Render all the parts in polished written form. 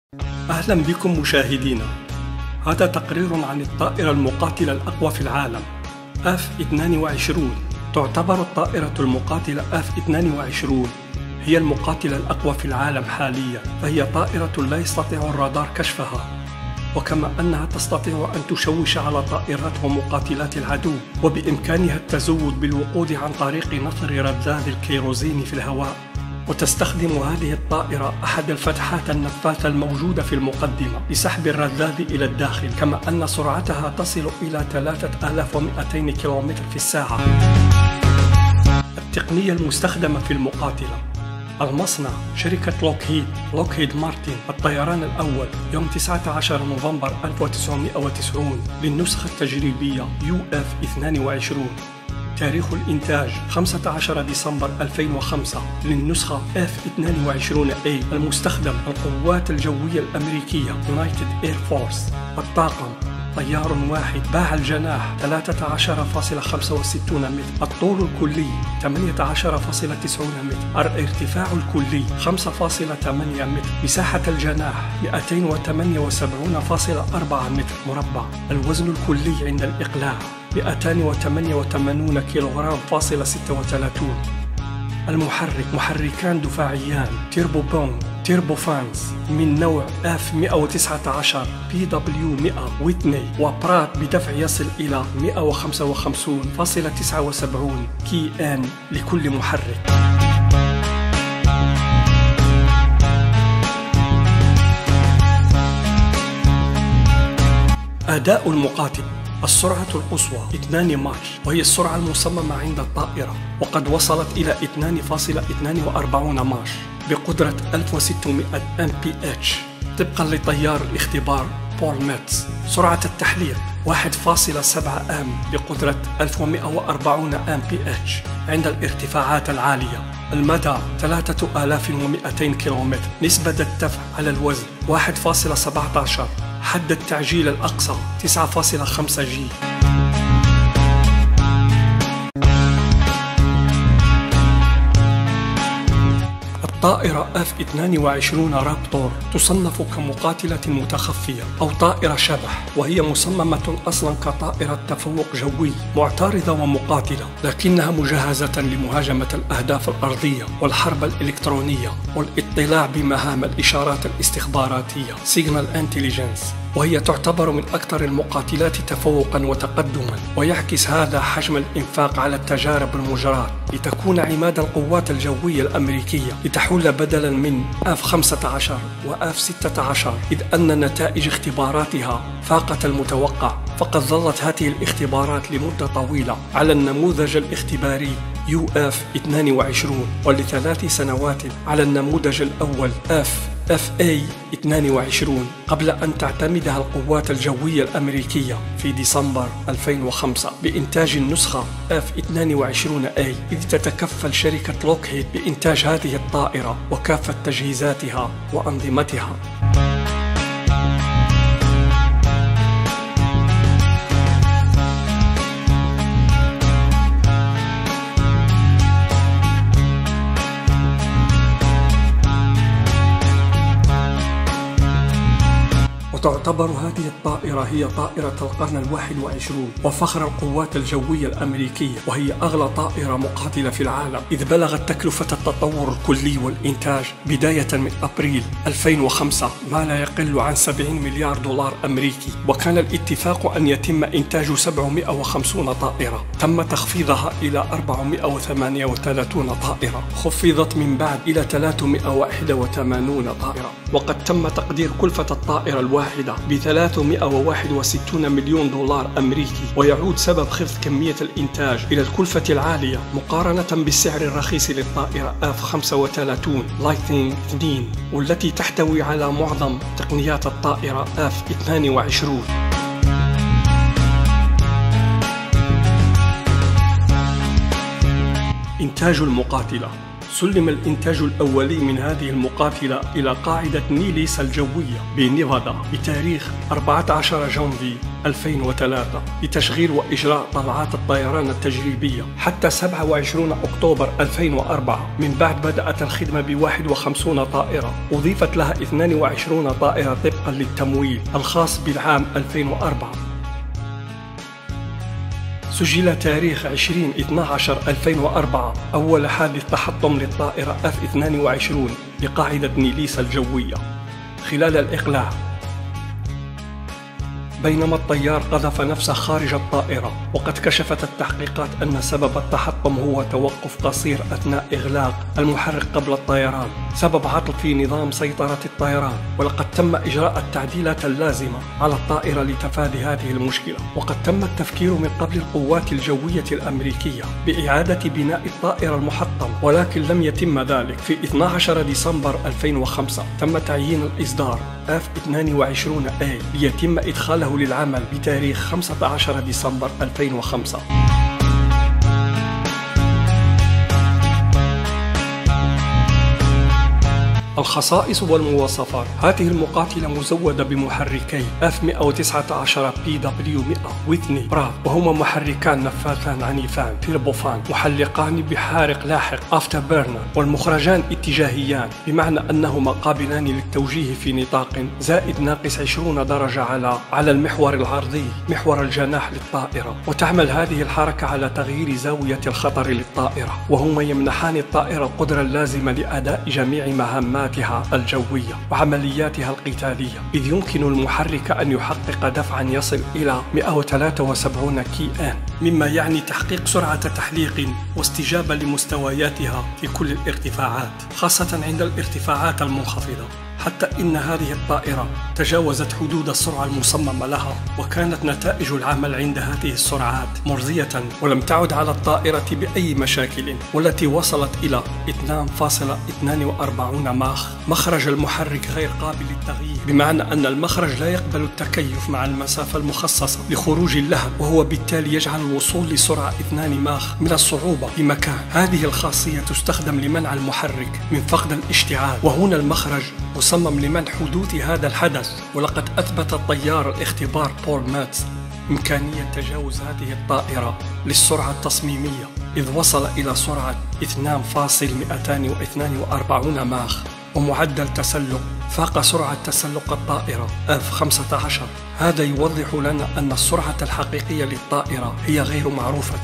أهلا بكم مشاهدينا. هذا تقرير عن الطائرة المقاتلة الأقوى في العالم F-22. تعتبر الطائرة المقاتلة F-22 هي المقاتلة الأقوى في العالم حاليا، فهي طائرة لا يستطيع الرادار كشفها، وكما أنها تستطيع أن تشوش على طائرات ومقاتلات العدو، وبإمكانها التزود بالوقود عن طريق نثر رذاذ الكيروزين في الهواء. وتستخدم هذه الطائرة أحد الفتحات النفاثة الموجودة في المقدمة لسحب الرذاذ إلى الداخل، كما أن سرعتها تصل إلى 3200 كيلومتر في الساعة. التقنية المستخدمة في المقاتلة: المصنع شركة لوكهيد مارتن. الطيران الأول يوم 19 نوفمبر 1990 للنسخة التجريبية UF-22. تاريخ الإنتاج 15 ديسمبر 2005 للنسخة F-22A. المستخدم القوات الجوية الأمريكية United Air Force. الطاقم طيار واحد. باع الجناح 13.65 متر. الطول الكلي 18.90 متر. الارتفاع الكلي 5.8 متر. مساحة الجناح 278.4 متر مربع. الوزن الكلي عند الإقلاع 288 كيلوغرام فاصلة 36. المحرك محركان دفاعيان تيربوفانز من نوع F-119 PW100 ويتني وبرات بدفع يصل إلى 155.79 كي آن لكل محرك. أداء المقاتل: السرعة القصوى 2 ماش، وهي السرعة المصممة عند الطائرة، وقد وصلت إلى 2.42 ماش بقدرة 1600 mph طبقا لطيار الاختبار بول ميتز. سرعة التحليق 1.7 آم بقدرة 1140 mph عند الارتفاعات العالية. المدى 3200 كيلومتر. نسبة الدفع على الوزن 1.17. حد التعجيل الأقصى 9.5 جي. الطائرة F-22 رابتور تصنف كمقاتلة متخفية أو طائرة شبح، وهي مصممة أصلا كطائرة تفوق جوي معترضة ومقاتلة، لكنها مجهزة لمهاجمة الأهداف الأرضية والحرب الإلكترونية والاطلاع بمهام الإشارات الاستخباراتية Signal Intelligence، وهي تعتبر من أكثر المقاتلات تفوقا وتقدما. ويعكس هذا حجم الإنفاق على التجارب المجراة لتكون عماد القوات الجوية الأمريكية، لتحول بدلا من F-15 و F-16، إذ أن نتائج اختباراتها فاقت المتوقع. فقد ظلت هذه الاختبارات لمدة طويلة على النموذج الاختباري UF-22، ول3 سنوات على النموذج الأول FA-22 قبل أن تعتمدها القوات الجوية الأمريكية في ديسمبر 2005 بإنتاج النسخة F-22A، إذ تتكفل شركة لوكهيد بإنتاج هذه الطائرة وكافة تجهيزاتها وأنظمتها. وتعتبر هذه الطائرة هي طائرة القرن 21 وفخر القوات الجوية الأمريكية، وهي أغلى طائرة مقاتلة في العالم، إذ بلغت تكلفة التطور الكلي والإنتاج بداية من أبريل 2005 ما لا يقل عن 70 مليار دولار أمريكي. وكان الاتفاق أن يتم إنتاج 750 طائرة، تم تخفيضها إلى 438 طائرة، خفضت من بعد إلى 381 طائرة. وقد تم تقدير كلفة الطائرة الواحدة ب361 مليون دولار أمريكي، ويعود سبب خفض كمية الإنتاج إلى الكلفة العالية مقارنة بالسعر الرخيص للطائرة F-35 لايتنينج 2، والتي تحتوي على معظم تقنيات الطائرة F-22. إنتاج المقاتلة: سلم الإنتاج الأولي من هذه المقاتلة إلى قاعدة نيليس الجوية بنيفادا بتاريخ 14 جانفي 2003 لتشغيل وإجراء طلعات الطيران التجريبية حتى 27 أكتوبر 2004. من بعد بدأت الخدمة ب 51 طائرة، أضيفت لها 22 طائرة طبقا للتمويل الخاص بالعام 2004. سجل تاريخ 20/12/2004 أول حادث تحطم للطائرة F-22 لقاعدة نيليس الجوية خلال الإقلاع، بينما الطيار قذف نفسه خارج الطائرة. وقد كشفت التحقيقات أن سبب التحطم هو توقف قصير أثناء إغلاق المحرك قبل الطيران، سبب عطل في نظام سيطرة الطيران. ولقد تم إجراء التعديلات اللازمة على الطائرة لتفادي هذه المشكلة. وقد تم التفكير من قبل القوات الجوية الأمريكية بإعادة بناء الطائرة المحطمة، ولكن لم يتم ذلك. في 12 ديسمبر 2005 تم تعيين الإصدار F-22A ليتم إدخاله للعمل بتاريخ 15 ديسمبر 2005. الخصائص والمواصفات: هذه المقاتلة مزودة بمحركي F-119 PW-100 ويتني براف، وهما محركان نفاثان عنيفان تيربوفان محلقان بحارق لاحق أفتر بيرنر، والمخرجان اتجاهيان، بمعنى أنهما قابلان للتوجيه في نطاق زائد ناقص 20 درجة على المحور العرضي محور الجناح للطائرة. وتعمل هذه الحركة على تغيير زاوية الخطر للطائرة، وهما يمنحان الطائرة القدرة اللازمة لأداء جميع مهماتها الجوية وعملياتها القتالية، إذ يمكن المحرك أن يحقق دفعا يصل إلى 173 kN، مما يعني تحقيق سرعة تحليق واستجابة لمستوياتها في كل الارتفاعات، خاصة عند الارتفاعات المنخفضة، حتى إن هذه الطائرة تجاوزت حدود السرعة المصممة لها، وكانت نتائج العمل عند هذه السرعات مرضية، ولم تعد على الطائرة بأي مشاكل، والتي وصلت إلى 2.42 ماخ. مخرج المحرك غير قابل للتغيير، بمعنى أن المخرج لا يقبل التكيف مع المسافة المخصصة لخروج اللهب، وهو بالتالي يجعل الوصول لسرعة 2 ماخ من الصعوبة بمكان. هذه الخاصية تستخدم لمنع المحرك من فقد الاشتعال، وهنا المخرج مصمم لمنع حدوث هذا الحدث. ولقد أثبت الطيار الاختبار بول ماتس إمكانية تجاوز هذه الطائرة للسرعة التصميمية، إذ وصل إلى سرعة 2.242 ماخ، ومعدل تسلق فاق سرعة تسلق الطائرة F-15. هذا يوضح لنا أن السرعة الحقيقية للطائرة هي غير معروفة.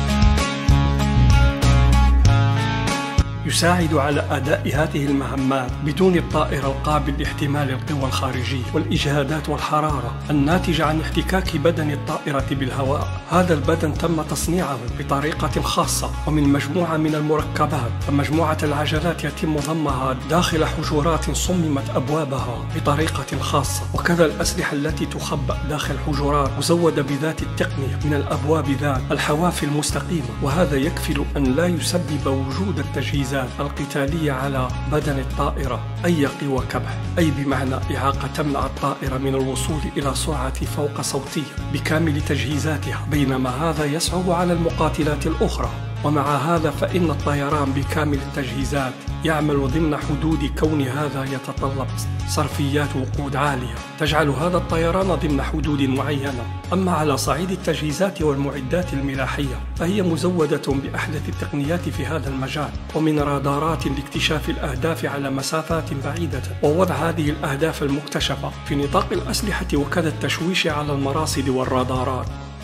يساعد على أداء هذه المهمات بدون الطائرة القابل لاحتمال القوى الخارجية والإجهادات والحرارة الناتجة عن احتكاك بدن الطائرة بالهواء. هذا البدن تم تصنيعه بطريقة خاصة ومن مجموعة من المركبات، فمجموعة العجلات يتم ضمها داخل حجرات صممت أبوابها بطريقة خاصة، وكذا الأسلحة التي تخبأ داخل حجرات مزودة بذات التقنية من الأبواب ذات الحواف المستقيمة. وهذا يكفل أن لا يسبب وجود التجهيزات القتالية على بدن الطائرة أي قوى كبح، أي بمعنى إعاقة تمنع الطائرة من الوصول إلى سرعة فوق صوتية بكامل تجهيزاتها، بينما هذا يصعب على المقاتلات الأخرى. ومع هذا فإن الطيران بكامل التجهيزات يعمل ضمن حدود كون هذا يتطلب صرفيات وقود عالية تجعل هذا الطيران ضمن حدود معينة. أما على صعيد التجهيزات والمعدات الملاحية فهي مزودة بأحدث التقنيات في هذا المجال، ومن رادارات لاكتشاف الأهداف على مسافات بعيدة، ووضع هذه الأهداف المكتشفة في نطاق الأسلحة، وكذا التشويش على المراصد والرادارات.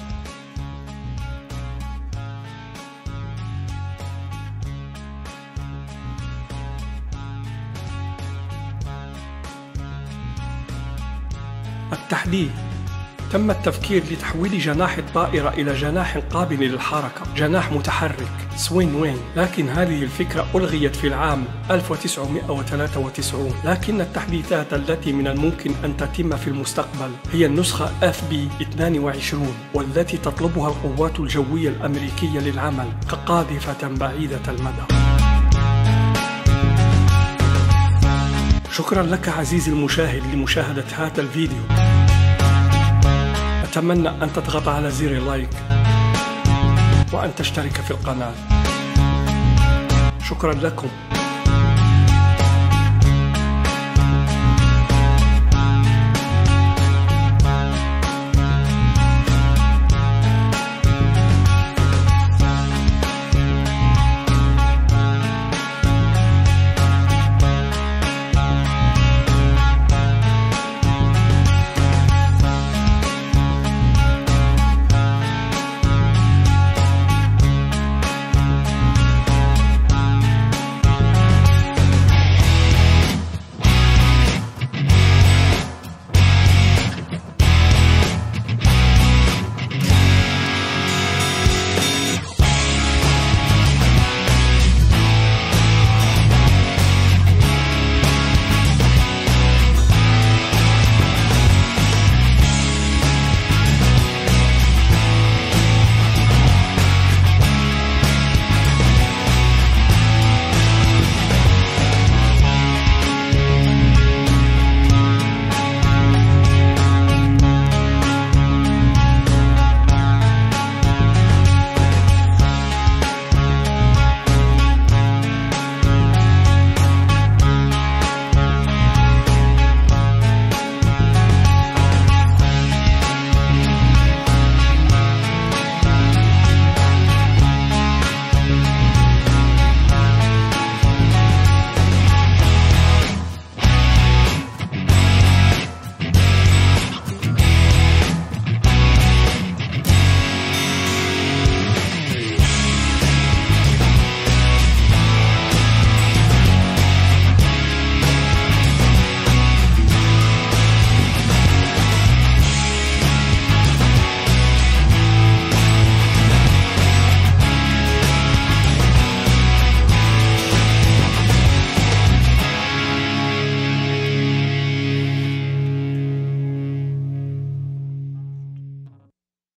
التحديث: تم التفكير لتحويل جناح الطائرة إلى جناح قابل للحركة، جناح متحرك سوين وين، لكن هذه الفكرة ألغيت في العام 1993. لكن التحديثات التي من الممكن أن تتم في المستقبل هي النسخة FB-22، والتي تطلبها القوات الجوية الأمريكية للعمل كقاذفة بعيدة المدى. شكرا لك عزيزي المشاهد لمشاهدة هذا الفيديو. أتمنى أن تضغط على زر لايك وأن تشترك في القناة. شكرا لكم.